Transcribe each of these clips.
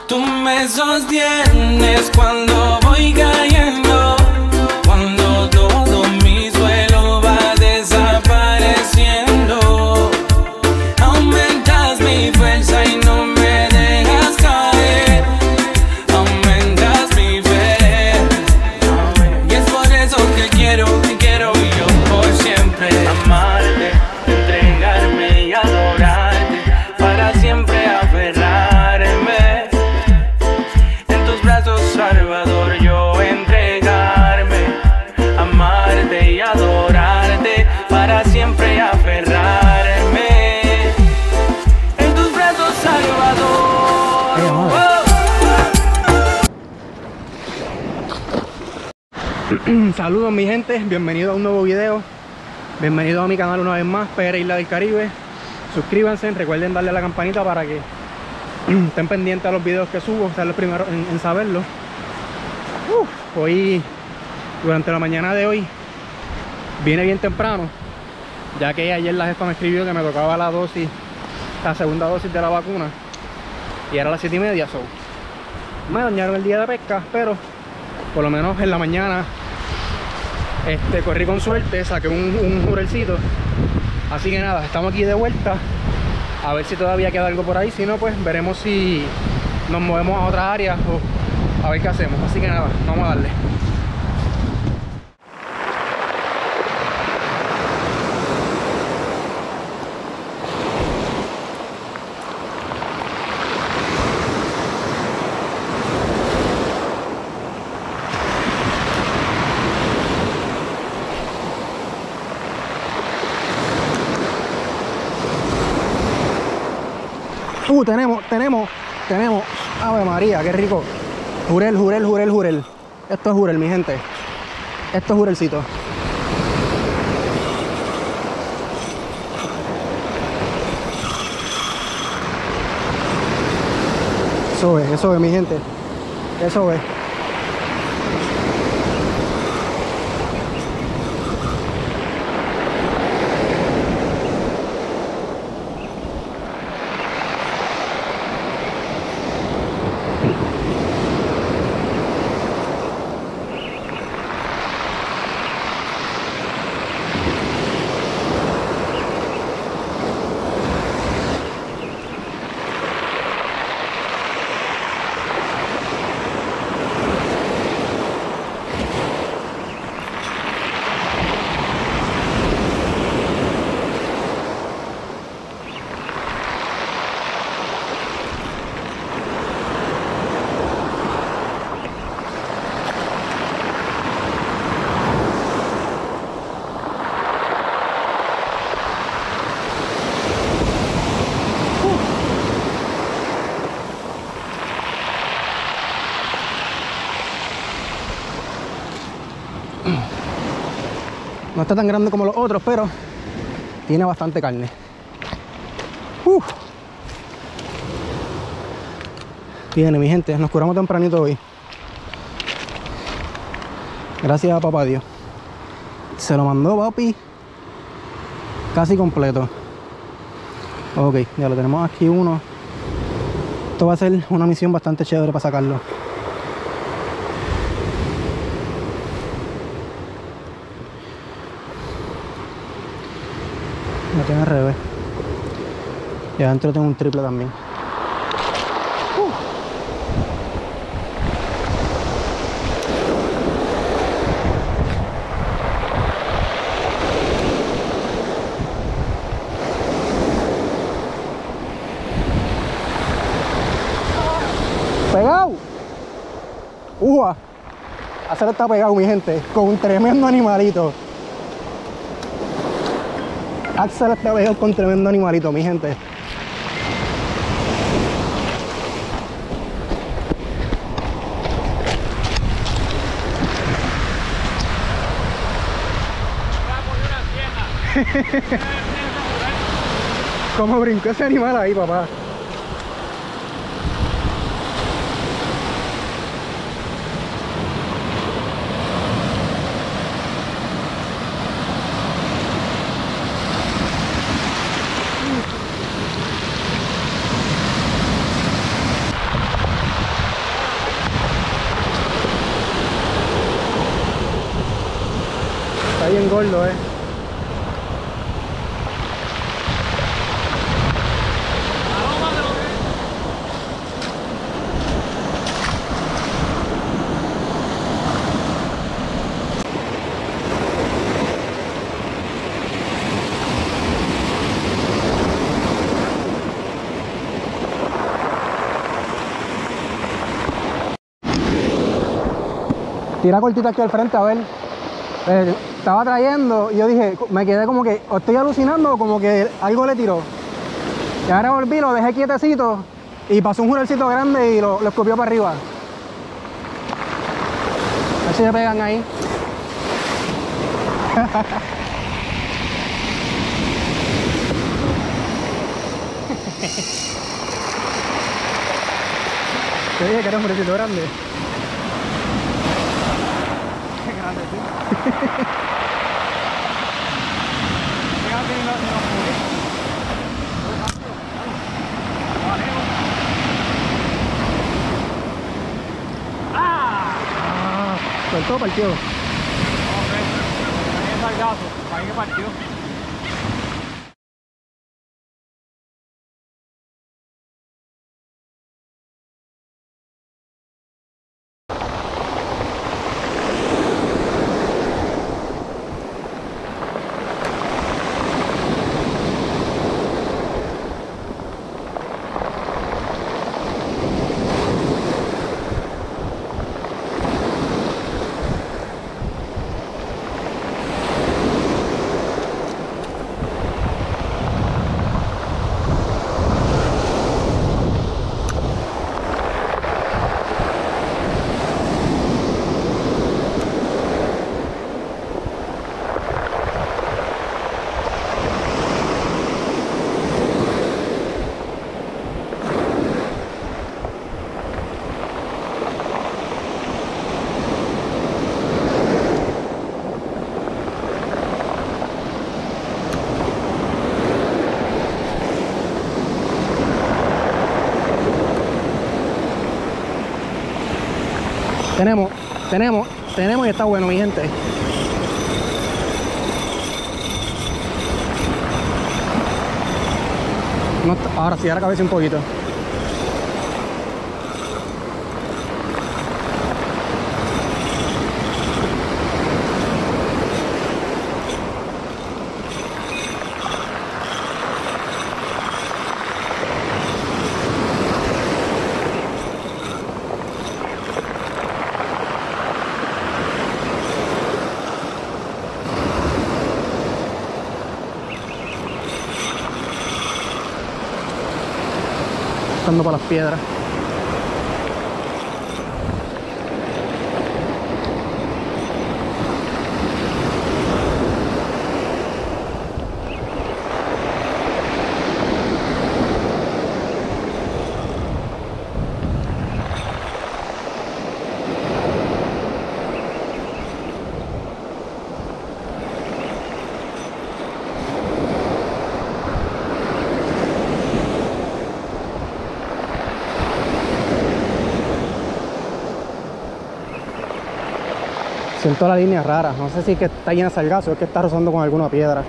Tú me sostienes cuando voy cayendo, cuando todo mi suelo va desapareciendo. Aumentas mi fuerza y no me dejas caer. Aumentas mi fe. Y es por eso que quiero yo por siempre amarte, entregarme y adorarte, para siempre aferrarme. En tus brazos, Salvador, yo entregarme, amarte y adorarte, para siempre aferrarme. En tus brazos, Salvador. Saludos mi gente, bienvenidos a un nuevo video. Bienvenidos a mi canal una vez más, PR Isla del Caribe. Suscríbanse, recuerden darle a la campanita para que estén pendientes a los videos que subo, sean los primeros en saberlo. Hoy, durante la mañana de hoy, vine bien temprano, ya que ayer la jefa me escribió que me tocaba la segunda dosis de la vacuna, y era las 7:30, so me dañaron el día de pesca, pero por lo menos en la mañana corrí con suerte, saqué un jurelcito. Así que nada, estamos aquí de vuelta, a ver si todavía queda algo por ahí. Si no, pues veremos si nos movemos a otra área o a ver qué hacemos. Así que nada, vamos a darle. Tenemos, Ave María, qué rico. Jurel. Esto es jurel, mi gente. Esto es jurelcito. Eso es, mi gente. Eso es. No está tan grande como los otros, pero tiene bastante carne. Viene, mi gente, nos curamos tempranito hoy. Gracias a papá Dios. Se lo mandó papi casi completo. Ok, ya lo tenemos aquí uno. Esto va a ser una misión bastante chévere para sacarlo. Lo tengo al revés. Y adentro tengo un triple también. ¡Pegado! Hacer está pegado, mi gente, con un tremendo animalito. Axel está pegado con tremendo animalito, mi gente. ¿Cómo brincó ese animal ahí, papá? gordo, Tira cortita aquí al frente, a ver. Estaba trayendo y yo dije, me quedé como que, o estoy alucinando o como que algo le tiró. Y ahora volví, lo dejé quietecito y pasó un jurelcito grande y lo escupió para arriba. A ver si se pegan ahí. Te dije que era un jurelcito grande. Grande, sí. Soltó, partió. Ahí que partió. Tenemos y está bueno, mi gente. No está, ahora sí, ahora cabeza un poquito. Buscando para las piedras. Siento la línea rara, no sé si es que está llena de sargazo o es que está rozando con alguna piedra.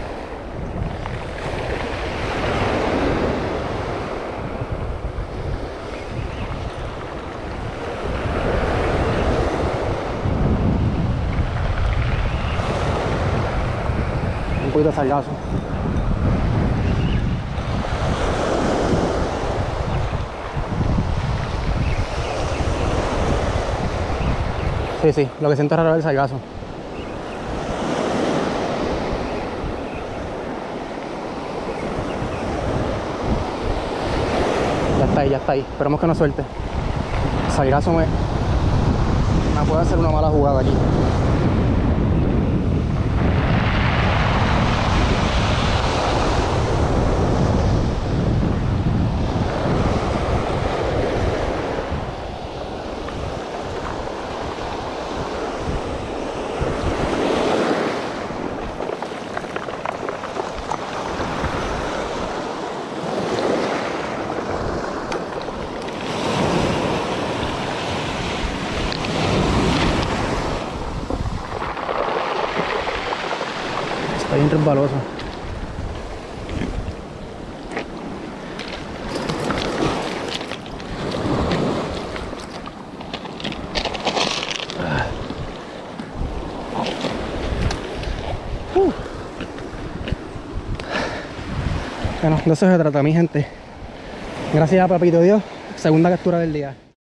Un poquito de sargazo. Sí, lo que siento es raro es el sargazo. Ya está ahí. Esperemos que no suelte. El sargazo me puede hacer una mala jugada aquí. bien resbaloso. Bueno, de eso se trata, mi gente. Gracias a Papito Dios, segunda captura del día.